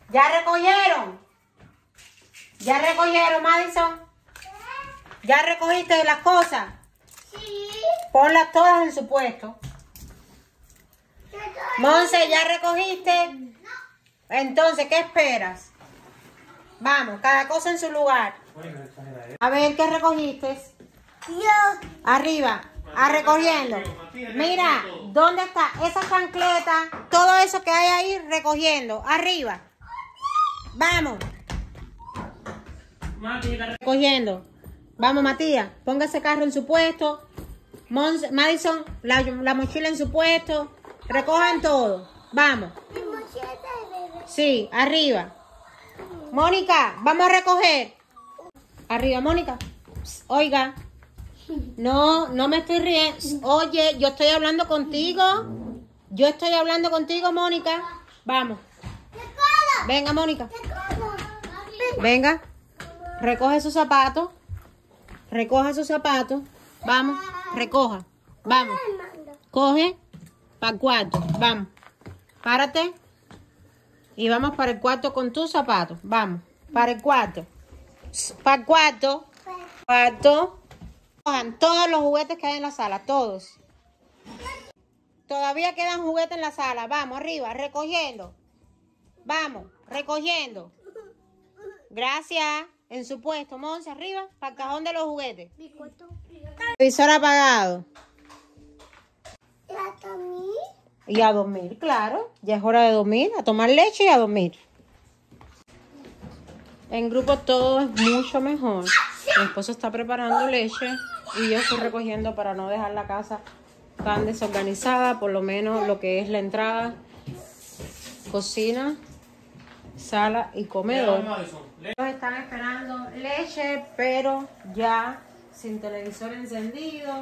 ¿Ya recogieron? ¿Ya recogieron, Madison? ¿Ya recogiste las cosas? Sí. Ponlas todas en su puesto. Monse, ¿ya recogiste? No. Entonces, ¿qué esperas? Vamos, cada cosa en su lugar. A ver, ¿qué recogiste? Yo. Arriba, recogiendo. Mira, ¿dónde está esa chancleta? Todo eso que hay ahí recogiendo. Arriba. Vamos. Recogiendo. Vamos, Matías. Ponga ese carro en su puesto. Madison, la mochila en su puesto. Recojan todo. Vamos. Sí, arriba. Mónica, vamos a recoger. Arriba, Mónica. Oiga. No me estoy riendo. Oye, yo estoy hablando contigo. Mónica. Vamos. Venga, Mónica. Venga. Recoge sus zapatos. Vamos. Recoja. Vamos. Coge. Para el cuarto. Vamos. Párate. Y vamos para el cuarto con tus zapatos. Vamos. Para el cuarto. Para el cuarto. Cojan todos los juguetes que hay en la sala. Todos. Todavía quedan juguetes en la sala. Vamos, arriba. Recogiendo. Vamos. Recogiendo. Gracias. En su puesto. Monse, arriba. Para el cajón de los juguetes. Televisor apagado. Y a dormir, claro. Ya es hora de dormir. A tomar leche y a dormir. En grupo todo es mucho mejor. Mi esposo está preparando leche y yo estoy recogiendo para no dejar la casa tan desorganizada. Por lo menos lo que es la entrada, cocina, sala y comedor. Ellos están esperando leche, pero ya sin televisor encendido.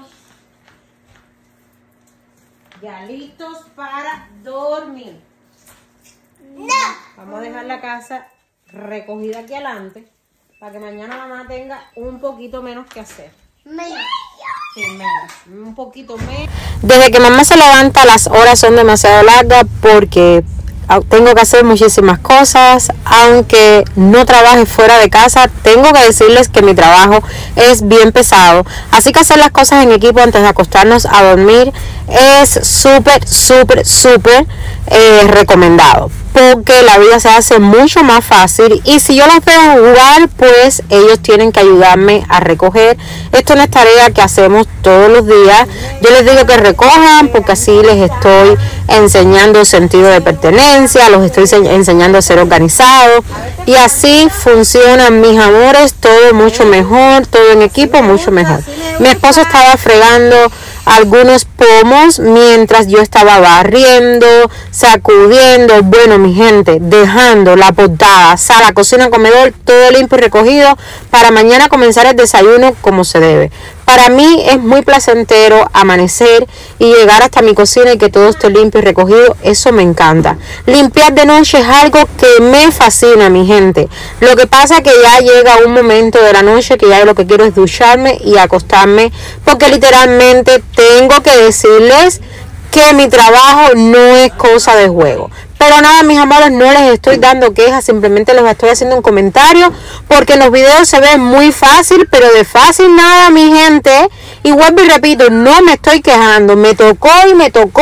Ya listos para dormir. No. Vamos a dejar la casa recogida aquí adelante para que mañana mamá tenga un poquito menos que hacer. Sí, menos. Un poquito menos. Desde que mamá se levanta, las horas son demasiado largas porque tengo que hacer muchísimas cosas. Aunque no trabaje fuera de casa, tengo que decirles que mi trabajo es bien pesado. Así que hacer las cosas en equipo antes de acostarnos a dormir es súper recomendado, porque la vida se hace mucho más fácil. Y si yo los veo jugar, pues ellos tienen que ayudarme a recoger. Esto no es tarea que hacemos todos los días. Yo les digo que recojan porque así les estoy enseñando sentido de pertenencia, los estoy enseñando a ser organizados, y así funcionan, mis amores, todo mucho mejor, todo en equipo mucho mejor. Mi esposo estaba fregando algunos pomos mientras yo estaba barriendo, sacudiendo, bueno, mi gente, dejando la portada, sala, cocina, comedor, todo limpio y recogido para mañana comenzar el desayuno como se debe. Para mí es muy placentero amanecer y llegar hasta mi cocina y que todo esté limpio y recogido. Eso me encanta. Limpiar de noche es algo que me fascina, mi gente. Lo que pasa es que ya llega un momento de la noche que ya lo que quiero es ducharme y acostarme, porque literalmente tengo que decirles que mi trabajo no es cosa de juego. Pero nada, mis amores, no les estoy dando quejas, simplemente les estoy haciendo un comentario, porque en los videos se ve muy fácil, pero de fácil nada, mi gente. Y vuelvo y repito, no me estoy quejando, me tocó y me tocó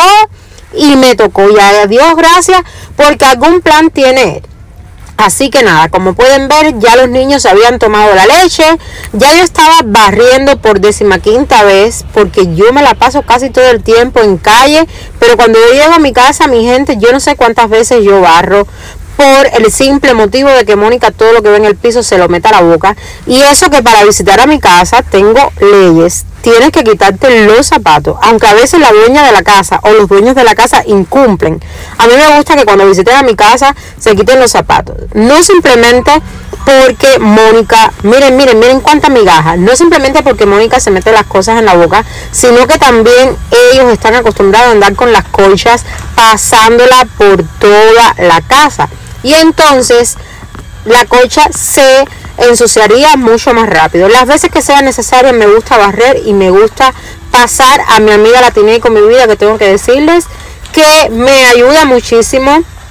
y me tocó. Y a Dios gracias, porque algún plan tiene él. Así que nada, como pueden ver, ya los niños habían tomado la leche. Ya yo estaba barriendo por 15ª vez, porque yo me la paso casi todo el tiempo en calle. Pero cuando yo llego a mi casa, mi gente, yo no sé cuántas veces yo barro, por el simple motivo de que Mónica todo lo que ve en el piso se lo mete a la boca. Y eso que para visitar a mi casa tengo leyes. Tienes que quitarte los zapatos, aunque a veces la dueña de la casa o los dueños de la casa incumplen. A mí me gusta que cuando visiten a mi casa se quiten los zapatos. No simplemente porque Mónica, miren cuánta migaja. No simplemente porque Mónica se mete las cosas en la boca, sino que también ellos están acostumbrados a andar con las colchas pasándola por toda la casa. Y entonces la colcha se ensuciaría mucho más rápido. Las veces que sea necesario me gusta barrer y me gusta pasar a mi amiga la tiene con mi vida, que tengo que decirles que me ayuda muchísimo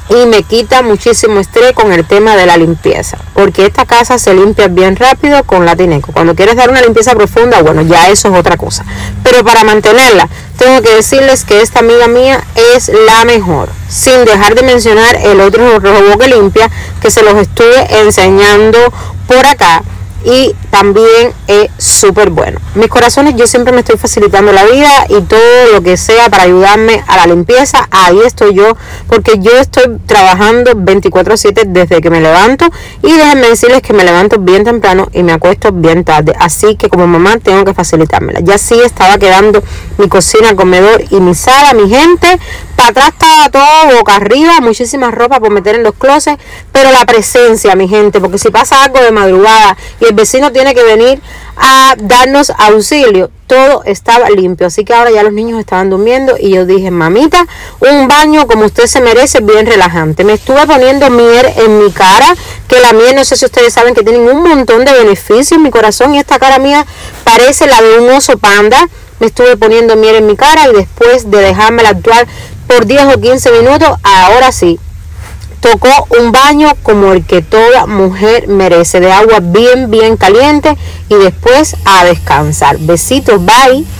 y me quita muchísimo estrés con el tema de la limpieza, porque esta casa se limpia bien rápido con Latineco. Cuando quieres dar una limpieza profunda, bueno, ya eso es otra cosa, pero para mantenerla tengo que decirles que esta amiga mía es la mejor, sin dejar de mencionar el otro robot que limpia, que se los estuve enseñando por acá, y también es súper bueno. Mis corazones, yo siempre me estoy facilitando la vida y todo lo que sea para ayudarme a la limpieza, ahí estoy yo, porque yo estoy trabajando 24/7 desde que me levanto, y déjenme decirles que me levanto bien temprano y me acuesto bien tarde, así que como mamá tengo que facilitármela. Ya sí estaba quedando mi cocina, comedor y mi sala, mi gente, para atrás estaba todo boca arriba, muchísima ropa por meter en los closets, pero la presencia, mi gente, porque si pasa algo de madrugada y el vecino tiene que venir a darnos auxilio, todo estaba limpio. Así que ahora ya los niños estaban durmiendo y yo dije, mamita, un baño como usted se merece, bien relajante. Me estuve poniendo miel en mi cara, que la miel, no sé si ustedes saben que tienen un montón de beneficios en mi corazón, y esta cara mía parece la de un oso panda. Me estuve poniendo miel en mi cara y después de dejármela actuar por 10 o 15 minutos, ahora sí, tocó un baño como el que toda mujer merece, de agua bien caliente, y después a descansar. Besitos, bye.